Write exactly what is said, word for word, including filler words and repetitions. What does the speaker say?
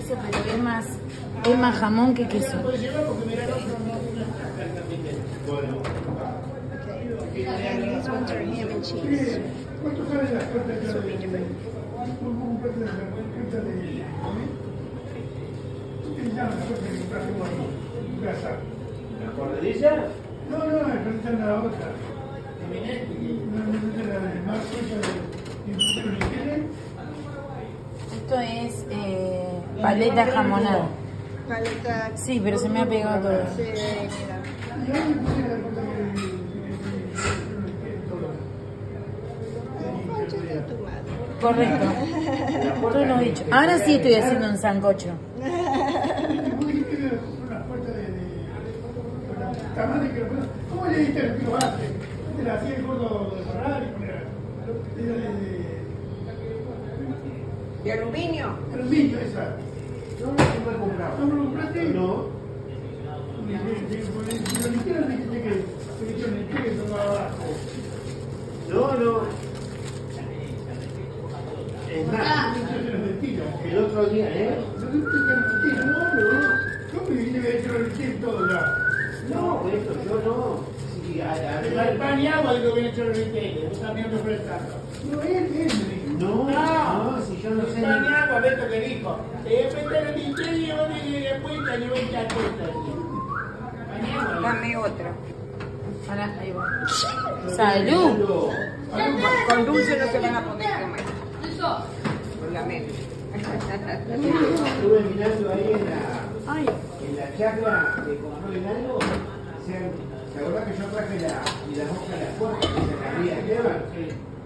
queso, pero es más, es más jamón que queso. Okay. And these ones are ham and cheese. This will be different. ¿La corredilla? No, no, esta es la otra. Esto es eh, paleta jamonada. Paleta. Sí, pero se me ha pegado todo. Sí, mira. Concha de tu madre. Correcto. Tú lo has dicho. Ahora sí estoy haciendo un sancocho. ¿Cómo le diste el que lo hace? ¿Te la hacía el gordo de Ferrari? ¿De aluminio? Aluminio, esa. No, no me he comprado. ¿No me lo compraste? No. Pero ni siquiera dijiste que se hizo en el pie que tomaba abajo. No, no. Es más, el otro día, ¿eh? No, no. ¿Cómo me dijiste que hecho el pie todo ya? No, eso yo no. Sí, a, a, El pan y agua de que hubiera hecho el retail, vos también lo prestando. No, él, él me dijo. No, no, si yo no sé. El pan y agua, Beto que dijo. Eh, meter el retail y yo me llegué cuenta, yo me ya cuenta. Pan y agua. Dame otra. Ahora, ahí va. ¡Salud! Con dulce no se van a poder comer. Lo lamento. Estuve mirando ahí en la, Ay. en la charla de control en algo. ¿Se acuerdan que yo traje la, y la hoja de la puerta que se la había llevado?